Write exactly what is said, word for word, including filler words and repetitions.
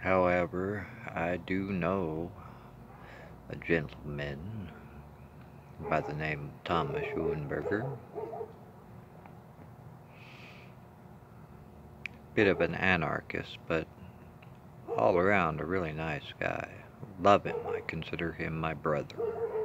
However, I do know a gentleman by the name of Thomas Schoenberger. Bit of an anarchist, but all around a really nice guy. Love him. I consider him my brother.